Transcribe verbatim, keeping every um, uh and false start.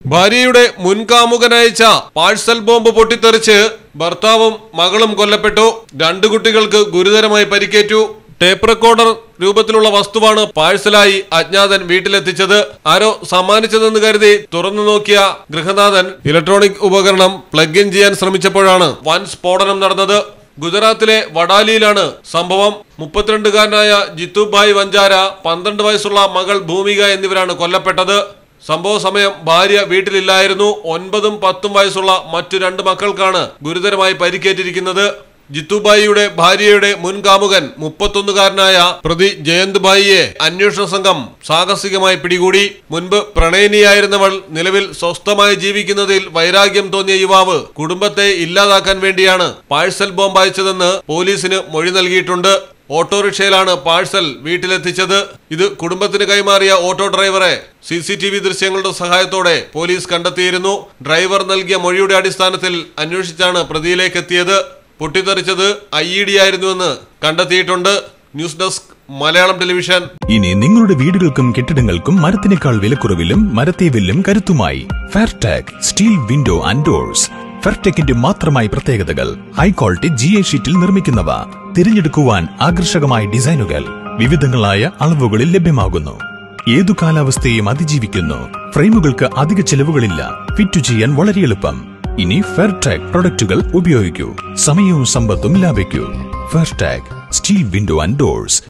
ഭാര്യയുടെ മുൻകാമുകനയച്ച parcel bomb പൊട്ടിത്തെറിച്ച് ഭർത്താവും മകളും കൊല്ലപ്പെട്ടു. രണ്ടു കുട്ടികൾക്ക് ഗുരുതരമായി പരിക്കേറ്റു. ടേപ്പ് റെക്കോർഡർ രൂപത്തിലുള്ള വസ്തുവാണ് പാഴ്സലായി അജ്ഞാതൻ വീട്ടിലെത്തിച്ചത്. ആരോ സമ്മാനിച്ചതെന്ന് കരുതി തുറന്നു നോക്കിയ ഗൃഹനാഥൻ ഇലക്ട്രോണിക് ഉപകരണം പ്ലഗ് ഇൻ ചെയ്യാൻ ശ്രമിച്ചപ്പോഴാണ് വൻ സ്ഫോടനം നടന്നത്. ഗുജറാത്തിലെ വഡാലിയിലാണ് സംഭവം. മുപ്പത്തിരണ്ടുകാരനായ ജിത്തുഭായ് വഞ്ചാര, പന്ത്രണ്ട് വയസ്സുള്ള മകൾ ഭൂമിക എന്നിവരാണ് കൊല്ലപ്പെട്ടത്. സംഭവ സമയം ഭാര്യ വീട്ടിലില്ലായിരുന്നു. ഒൻപതും പത്തും വയസ്സുള്ള മറ്റു രണ്ട് മക്കൾക്കാണ് ഗുരുതരമായി പരിക്കേറ്റിരിക്കുന്നത്. ജിത്തുഭായിയുടെ ഭാര്യയുടെ മുൻ കാമുകൻ മുപ്പത്തൊന്നുകാരനായ പ്രതി ജയന്ത് ഭായിയെ അന്വേഷണ സംഘം സാഹസികമായി പിടികൂടി. മുൻപ് പ്രണയിനിയായിരുന്നവൾ നിലവിൽ സ്വസ്ഥമായി ജീവിക്കുന്നതിൽ വൈരാഗ്യം തോന്നിയ യുവാവ് കുടുംബത്തെ ഇല്ലാതാക്കാൻ വേണ്ടിയാണ് പാഴ്സൽ ബോംബ് അയച്ചതെന്ന് പോലീസിന് മൊഴി നൽകിയിട്ടുണ്ട്. ഓട്ടോറിക്ഷയിലാണ് പാഴ്സൽ വീട്ടിലെത്തിച്ചത്. ഇത് കുടുംബത്തിന് കൈമാറിയ ഓട്ടോ ഡ്രൈവറെ സി സി ടി വി ദൃശ്യങ്ങളുടെ സഹായത്തോടെ പോലീസ് കണ്ടെത്തിയിരുന്നു. ഡ്രൈവർ നൽകിയ മൊഴിയുടെ അടിസ്ഥാനത്തിൽ അന്വേഷിച്ചാണ് പ്രതിയിലേക്ക് എത്തിയത്. പൊട്ടിത്തെറിച്ചത് ഐ ഇ ഡി ആയിരുന്നുവെന്ന് കണ്ടെത്തിയിട്ടുണ്ട്. News desk Malayalam television. ഇനി നിങ്ങളുടെ വീടുകൾക്കും കെട്ടിടങ്ങൾക്കും മരത്തിനേക്കാൾ വിലക്കുറവിലും മരത്തെ വില്ലും കരുത്തുമായി Fairtech steel window and doors. ഫെയർടെക്കിന്റെ മാത്രമായി പ്രത്യേകതകൾ. ഹൈ ക്വാളിറ്റി ജി ഐ ഷീറ്റിൽ നിർമ്മിക്കുന്നവ. തിരഞ്ഞെടുക്കുവാൻ ആകർഷകമായ ഡിസൈനുകൾ വിവിധങ്ങളായ അളവുകളിൽ ലഭ്യമാകുന്നു. ഏതു കാലാവസ്ഥയെയും അതിജീവിക്കുന്നു. ഫ്രെയിമുകൾക്ക് അധിക ചെലവുകളില്ല. ഫിറ്റ് ചെയ്യാൻ വളരെ എളുപ്പം. ഇനി ഫെയർടെക് പ്രൊഡക്റ്റുകൾ ഉപയോഗിക്കൂ. സമയവും സമ്പത്തും ലാഭിക്കൂ. Fairtech steel window and doors.